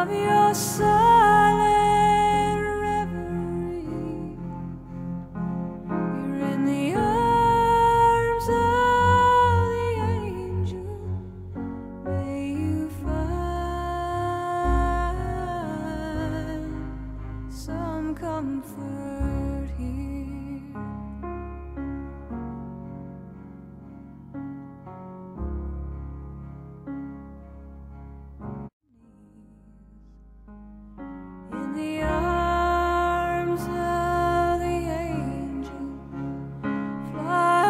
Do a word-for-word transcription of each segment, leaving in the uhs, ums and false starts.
of your silent reverie. You're in the arms of the angel. May you find some comfort here. In the arms of the angel, fly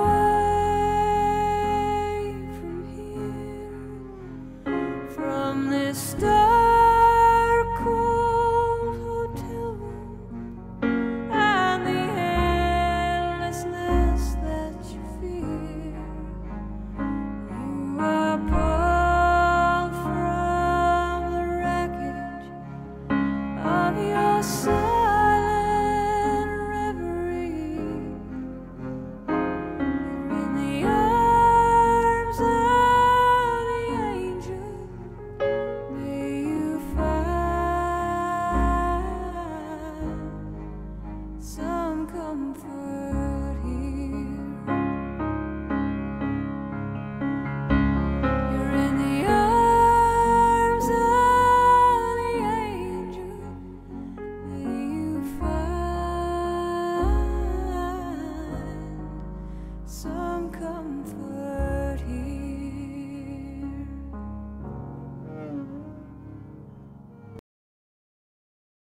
away from here, from this dark, cold hotel room and the endlessness that you fear. You are pulled from the wreckage of your silent reverie. You're in the arms of the angel. May you find some comfort here. You're in the arms of the angel. May you find some comfort.